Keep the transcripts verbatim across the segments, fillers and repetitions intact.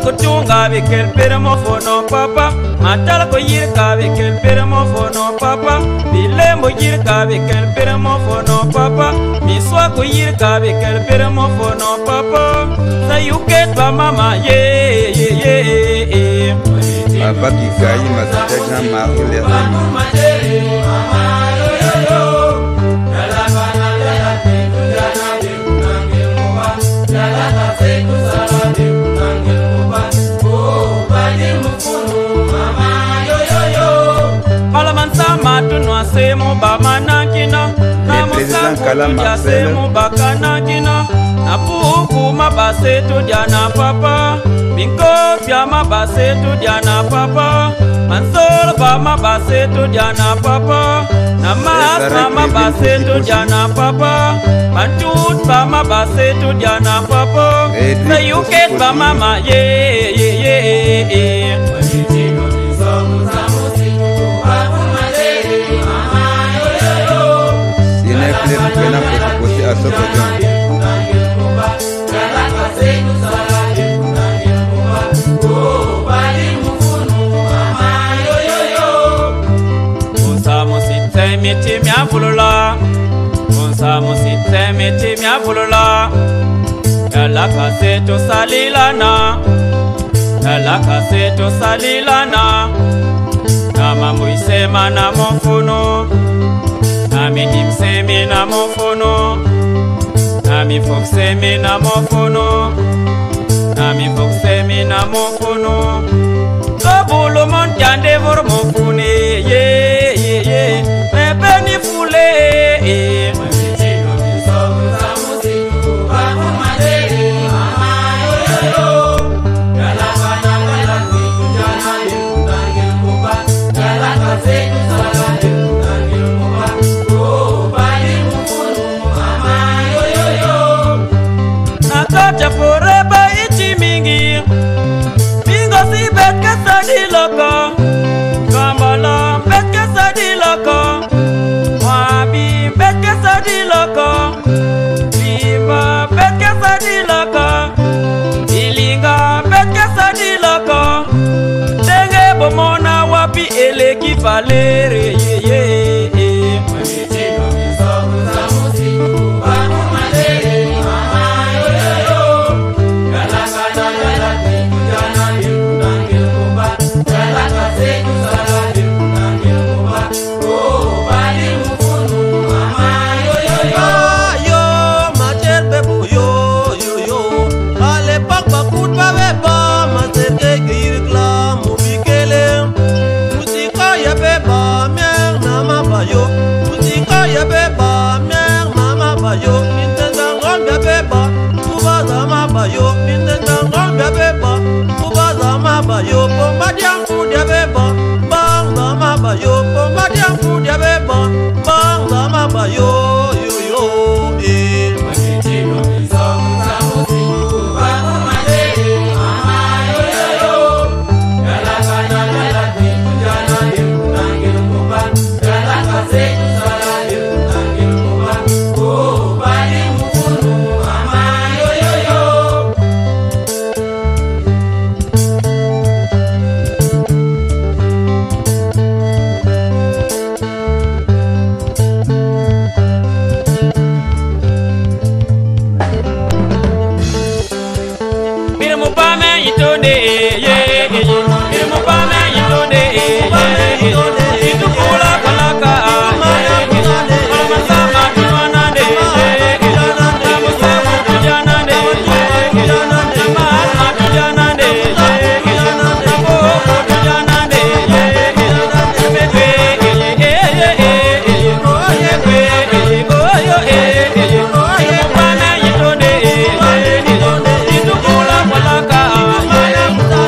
kutunga bikel peremofono papa matal ko yirka bikel peremofono papa bilembo yirka bikel peremofono papa miswa ko yirka bikel peremofono papa sa yuket ba mama ye ye ye Papa qui gagne ma tête Jean-Marc les Semo ba manakina na musaku semo bakanakina na puku mabasetu diana papa binko pia mabasetu diana papa mansol ba mabasetu diana papa na masa mabasetu diana papa mantut ba mabasetu diana papa na yuket ba mama ye ye ye ye Pena proposi a Sokoton. Onsamo site meti mia fulula. Onsamo site meti mia fulula. Yala kaseto salilana. Yala kaseto salilana. Nama muisema na mofuno. Nami dimsemi na mofono Nami foksemi na mofono Nami foksemi na mofono Sobulu montiande vor mofune Ye ye ye Pepe ni fule Forever iti mingi Mingo si bet kesa di loko Kambala bet kesa di loko Wabi bet kesa di loko Liba bet kesa di loko Ilinga bet kesa di loko Tenge bomona wapi eleki valere ye ye ye Walaka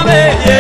belie